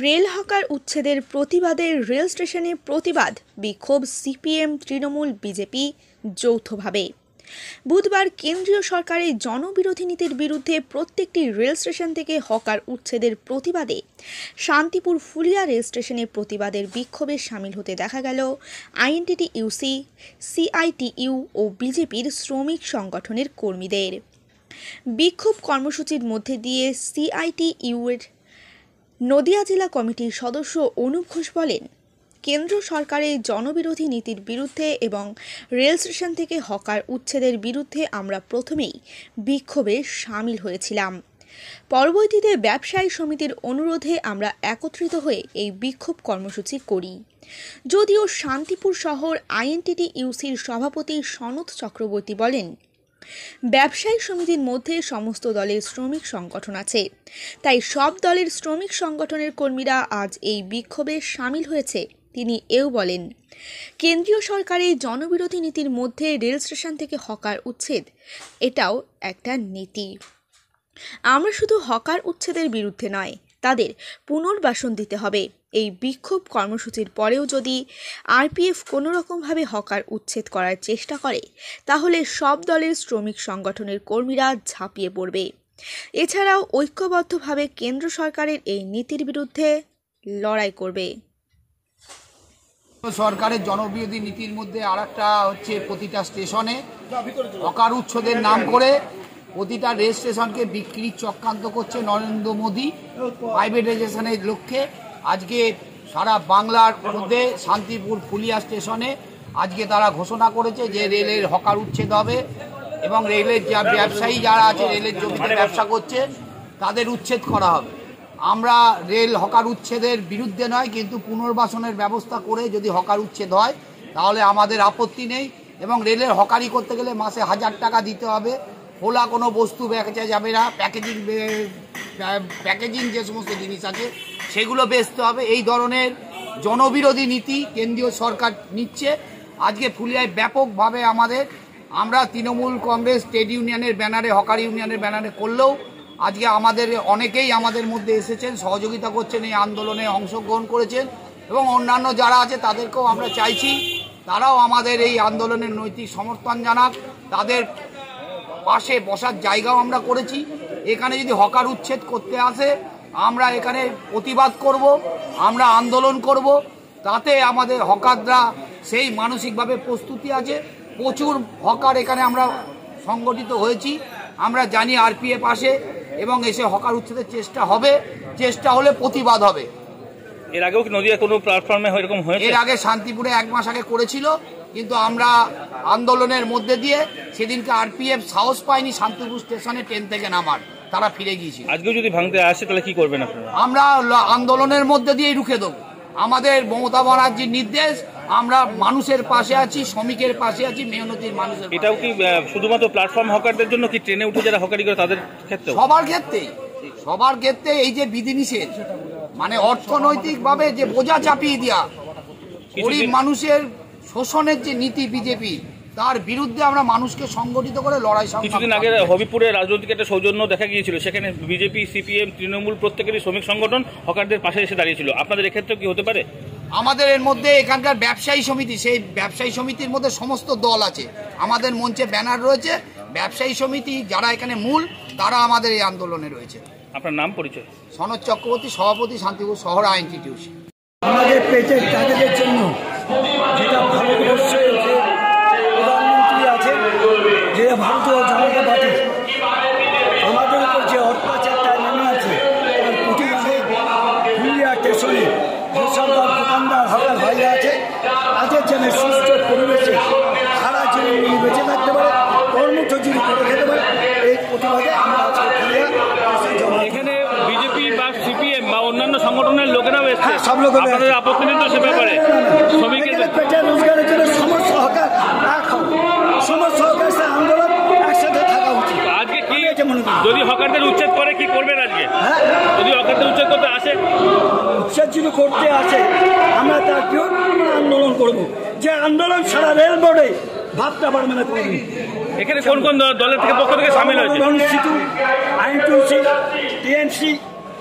Rail hawker উচ্ছেদের প্রতিবাদে rail স্টেশনে প্রতিবাদ বিক্ষোভ সিপিএম তৃণমূল বিজেপি যৌথভাবে। বুধবার কেন্দ্রীয় সরকারের জনবিরোধী নীতির বিরুদ্ধে প্রত্যেকটি রেল স্টেশন থেকে হকার উচ্ছেদের প্রতিবাদে শান্তিপুর ফুলিয়া রেল স্টেশনে প্রতিবাদের বিক্ষোভে সামিল হতে দেখা গেল আইএনটিটিইউসি, সিআইটিইউ ও বিজেপির শ্রমিক সংগঠনের কর্মীদের। বিক্ষোভ কর্মসূচির মধ্যে দিয়ে সিআইটিইউ এর নদিয়া জেলা কমিটির সদস্য অনুপ ঘোষ বলেন, কেন্দ্র সরকারের জনবিরোধী নীতির বিরুদ্ধে এবং রেল স্টেশন থেকে হকার উচ্ছেদের বিরুদ্ধে আমরা প্রথমেই বিক্ষোভে সামিল হয়েছিলাম। পরবর্তীতে ব্যবসায়ী সমিতির অনুরোধে আমরা একত্রিত হয়ে এই বিক্ষোভ কর্মসূচি করি। যদিও শান্তিপুর শহর আইএনটিটিইউসির সভাপতি সনৎ চক্রবর্তী বলেন, ব্যবসায়ী সমিতির মধ্যে সমস্ত দলের শ্রমিক সংগঠন আছে, তাই সব দলের শ্রমিক সংগঠনের কর্মীরা আজ এই বিক্ষোভে সামিল হয়েছে। তিনি এও বলেন, কেন্দ্রীয় সরকারের জনবিরোধী নীতির মধ্যে রেল স্টেশন থেকে হকার উচ্ছেদ এটাও একটা নীতি। আমরা শুধু হকার উচ্ছেদের বিরুদ্ধে নয়, তাদের পুনর্বাসন দিতে হবে। এই বিক্ষোভ কর্মসূচির পরেও যদি আরপিএফ কোনো রকমভাবে হকার উচ্ছেদ করার চেষ্টা করে, তাহলে সব দলের শ্রমিক সংগঠনের কর্মীরা ঝাঁপিয়ে পড়বে। এছাড়াও ঐক্যবদ্ধভাবে কেন্দ্র সরকারের এই নীতির বিরুদ্ধে লড়াই করবে। সরকারের জনবিরোধী নীতির মধ্যে আরেকটা হচ্ছে প্রতিটা স্টেশনে হকার উচ্ছেদের নাম করে প্রতিটা রেল স্টেশনকে বিক্রির চক্রান্ত করছে নরেন্দ্র মোদী প্রাইভেটাইজেশনের লক্ষ্যে। আজকে সারা বাংলার মধ্যে শান্তিপুর ফুলিয়া স্টেশনে আজকে তারা ঘোষণা করেছে যে রেলের হকার উচ্ছেদ হবে এবং রেলের যা ব্যবসায়ী যারা আছে, রেলের জমিতে ব্যবসা করছে, তাদের উচ্ছেদ করা হবে। আমরা রেল হকার উচ্ছেদের বিরুদ্ধে নয়, কিন্তু পুনর্বাসনের ব্যবস্থা করে যদি হকার উচ্ছেদ হয় তাহলে আমাদের আপত্তি নেই। এবং রেলের হকারি করতে গেলে মাসে 1000 টাকা দিতে হবে। খোলা কোনো বস্তু বেচা যাবে না, প্যাকেজিং যে সমস্ত জিনিস আছে সেগুলো বেচতে হবে। এই ধরনের জনবিরোধী নীতি কেন্দ্রীয় সরকার নিচ্ছে। আজকে ফুলিয়ায় ব্যাপকভাবে আমরা তৃণমূল কংগ্রেস ট্রেড ইউনিয়নের ব্যানারে, হকার ইউনিয়নের ব্যানারে করলেও আজকে অনেকেই আমাদের মধ্যে এসেছেন, সহযোগিতা করছেন, এই আন্দোলনে অংশগ্রহণ করেছেন এবং অন্যান্য যারা আছে তাদেরকেও আমরা চাইছি তারাও আমাদের এই আন্দোলনের নৈতিক সমর্থন জানাক। তাদের পাশে বসার জায়গাও আমরা করেছি। এখানে যদি হকার উচ্ছেদ করতে আসে আমরা এখানে প্রতিবাদ করব, আমরা আন্দোলন করব। তাতে আমাদের হকাররা সেই মানসিকভাবে প্রস্তুতি আছে। প্রচুর হকার এখানে আমরা সংগঠিত হয়েছি। আমরা জানি আরপিএফ আসে এবং এসে হকার উচ্ছেদের চেষ্টা হলে প্রতিবাদ হবে। এর আগেও কি নদিয়া কোনো প্ল্যাটফর্মে এরকম হয়েছে? এর আগে শান্তিপুরে 1 মাস আগে করেছিল, কিন্তু আমরা আন্দোলনের মধ্যে দিয়ে সেদিনকে আরপিএফ সাহস পায়নি শান্তিপুর স্টেশনে ট্রেন থেকে নামার, তারা ফিরে গিয়েছিল। আজকেও যদি ভাঙতে আসে তাহলে কি করবেন আপনারা? আমরা আন্দোলনের মধ্যে দিয়েই রুখে দেবো। আমাদের মমতা ব্যানার্জির নির্দেশ, আমরা মানুষের পাশে আছি, শ্রমিকের পাশে আছি, মেহনতির মানুষের। এটাও কি শুধুমাত্র প্ল্যাটফর্ম হকারদের জন্য, কি ট্রেনে উঠে যারা হকারি করে তাদের ক্ষেত্রে? সবার ক্ষেত্রে এই যে বিধিনিষেধ, মানে অর্থনৈতিকভাবে যে বোঝা চাপিয়ে দেওয়া, গরিব মানুষের শোষণের যে নীতি বিজেপি, তার বিরুদ্ধে আমরা মানুষকে সংগঠিত করে লড়াই। কিছুদিন আগে হবিপুরে রাজনৈতিক একটা সৌজন্য দেখা গিয়েছিল, সেখানে বিজেপি, সিপিএম, তৃণমূল প্রত্যেকেরই শ্রমিক সংগঠন হকারদের পাশে এসে দাঁড়িয়েছিল। আপনাদের এক্ষেত্রে কি হতে পারে? আমাদের এর মধ্যে এখানকার ব্যবসায়ী সমিতি, সেই ব্যবসায়ী সমিতির মধ্যে সমস্ত দল আছে। আমাদের মঞ্চে ব্যানার রয়েছে, ব্যবসায়ী সমিতি যারা এখানে মূল, তারা আমাদের এই আন্দোলনে রয়েছে। আপনার নাম, পরিচয়? সনৎ চক্রবর্তী, সভাপতি, শান্তিপুর শহর আইএনটিটিইউসি। আমাদের পেটের টাকাদের জন্য যেটা ভারতবর্ষের যে প্রধানমন্ত্রী আছেন, যেটা ভারতীয় জনতা পার্টি আমাদের উপর যে অত্যাচারটা নেমে আছে, তার প্রতিবাদে ফুলিয়া স্টেশনে যে সরকার দোকানদার হকার ভাইরা আছে, তাদের যেন সুস্থ পরিবেশে সারা জীবন বেঁচে থাকতে পারে, কর্মচুরি করে খেতে পারে, এই প্রতিবাদে আমরা আজকে ফুলিয়া এখানে বিজেপি বা সিপিএম বা অন্যান্য সংগঠনের লোকেরাও এসেছে। সব লোক আপত্তি নেই তো সে ব্যাপারে? শ্রমিকের পেটে রোজগারের জন্য সমস্ত হকার এক হোক, সমস্ত হকার আন্দোলন একসাথে থাকা উচিত। আজকে কি যদি হকারদের উচ্ছেদ করে কি করবেন আজকে? যদি হকারদের উচ্ছেদ করতে আসে, উচ্ছেদ যদি করতে আসে, আমরা তার বিরুদ্ধে আন্দোলন করব। যে আন্দোলন সারা রেল বোর্ডে ভাবতে পারবে না করবে। এখানে কোন কোন দলের থেকে পক্ষ থেকে সামিল হয়েছে? আইএনটিটিইউসি, টিএমসি,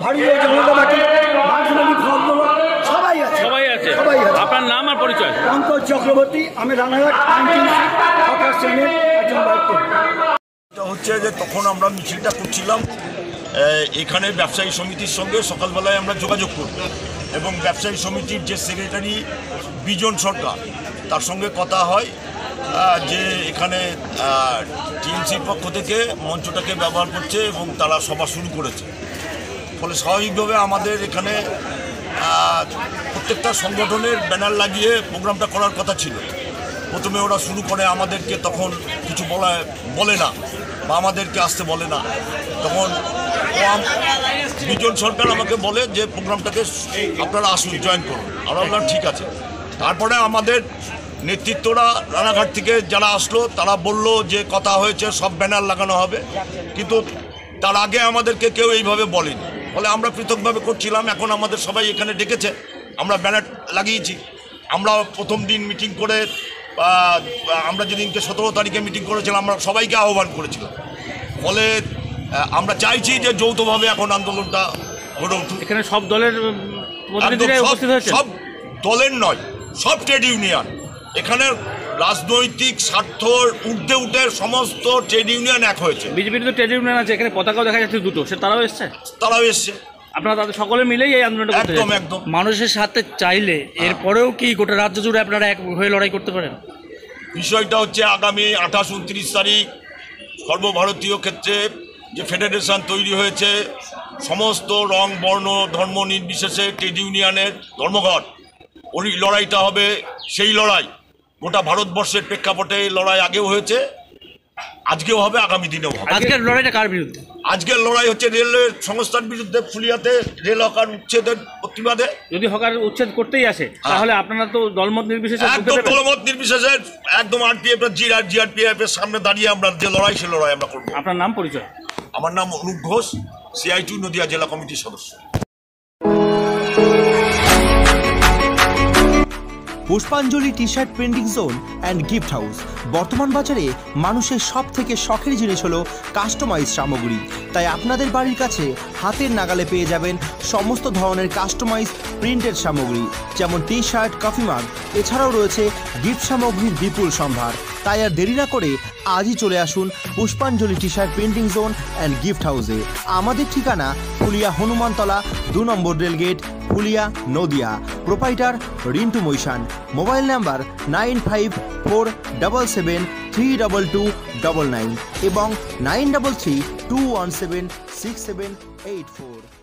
ভারতীয় জনতা পার্টি মানসমাজি খবর সবাই আছে। সবাই আছে। সবাই আছে। আপনার নাম আর পরিচয়? পঙ্কজ চক্রবর্তী, আমি রানাঘাট হকার শ্রেণীর একজন দায়িত্ব। এটা হচ্ছে যে তখন আমরা মিছিলটা করছিলাম, এখানে ব্যবসায়ী সমিতির সঙ্গে সকালবেলায় আমরা যোগাযোগ করব এবং ব্যবসায়ী সমিতির যে সেক্রেটারি বিজন সরকার তার সঙ্গে কথা হয় যে এখানে টিএমসির পক্ষ থেকে মঞ্চটাকে ব্যবহার করছে এবং তারা সভা শুরু করেছে। ফলে স্বাভাবিকভাবে আমাদের এখানে প্রত্যেকটা সংগঠনের ব্যানার লাগিয়ে প্রোগ্রামটা করার কথা ছিল। প্রথমে ওরা শুরু করে আমাদেরকে তখন কিছু বলে না বা আমাদেরকে আসতে বলে না। তখন বিজন সরকার আমাকে বলে যে প্রোগ্রামটাকে আপনারা আসুন, জয়েন করুন। আমরা বললাম ঠিক আছে। তারপরে আমাদের নেতৃত্বরা রানাঘাট থেকে যারা আসলো তারা বলল যে কথা হয়েছে, সব ব্যানার লাগানো হবে, কিন্তু তার আগে আমাদেরকে কেউ এইভাবে বলেনি। ফলে আমরা পৃথকভাবে করছিলাম। এখন আমাদের সবাই এখানে ডেকেছে, আমরা ব্যানার লাগিয়েছি। আমরা প্রথম দিন মিটিং করে আমরা যেদিনকে 17 তারিখে মিটিং করেছিলাম আমরা সবাইকে আহ্বান করেছিলাম। ফলে আমরা চাইছি যে যৌথভাবে এখন আন্দোলনটা গড়ে উঠুক। এখানে সব দলের প্রতিনিধিরা উপস্থিত হয়েছে? সব দলের নয়, সব ট্রেড ইউনিয়ন। এখানে রাজনৈতিক স্বার্থর ঊর্ধ্বে উঠে সমস্ত ট্রেড ইউনিয়ন এক হয়েছে। বিজেপির তো ট্রেড ইউনিয়ন আছে, এখানে পতাকাও দেখা যাচ্ছে দুটো, সে তারাও এসছে? তারাও এসছে। আপনারা তাদের সকলে মিলেই এই আন্দোলনটা করতে একদম যাচ্ছেন? একদম। মানুষের সাথে চাইলে এরপরেও কি গোটা রাজ্য জুড়ে আপনারা এক হয়ে লড়াই করতে পারেন? বিষয়টা হচ্ছে আগামী 28-29 তারিখ সর্বভারতীয় ক্ষেত্রে যে ফেডারেশন তৈরি হয়েছে, সমস্ত রং বর্ণ ধর্ম নির্বিশেষে ট্রেড ইউনিয়নের ধর্মঘট, ওই লড়াইটা হবে। সেই লড়াই গোটা ভারতবর্ষের প্রেক্ষাপটে এই লড়াই আগেও হয়েছে, আজকেও হবে, আগামী দিনেও হবে। আজকের লড়াইটা কার বিরুদ্ধে? আজকের লড়াই হচ্ছে রেলওয়ে সংস্থার বিরুদ্ধে, ফুলিয়াতে রেল হকার উচ্ছেদের প্রতিবাদে। যদি হকার উচ্ছেদ করতেই আসে তাহলে আপনারা তো দলমত নির্বিশেষে একদম দলমত নির্বিশেষে একদম জিআরপিএফ এর সামনে দাঁড়িয়ে আমরা যে লড়াই, সে লড়াই আমরা করবো। আপনার নাম পরিচয়? আমার নাম অনুপ ঘোষ, CI2 নদিয়া জেলা কমিটির সদস্য। Pushpanjali T shirt printing zone and gift house. বর্তমান বাজারে মানুষের সব থেকে শখের জিনিস হলো কাস্টমাইজ সামগ্রী, তাই আপনাদের বাড়ির কাছে হাতের নাগালে পেয়ে যাবেন সমস্ত ধরনের কাস্টমাইজ প্রিন্টেড সামগ্রী, যেমন টি শার্ট, কফি মাগ। এছাড়াও রয়েছে গিফট সামগ্রীর বিপুল সম্ভার। তাই আর দেরি না করে আজই চলে আসুন Pushpanjali T shirt printing zone and gift হাউসে। আমাদের ঠিকানা ফুলিয়া হনুমানতলা 2 নম্বর rail gate, Phulia, Nadia. Proprietor Rintu Maishan. Mobile number 9547732299 এবং 9332176784।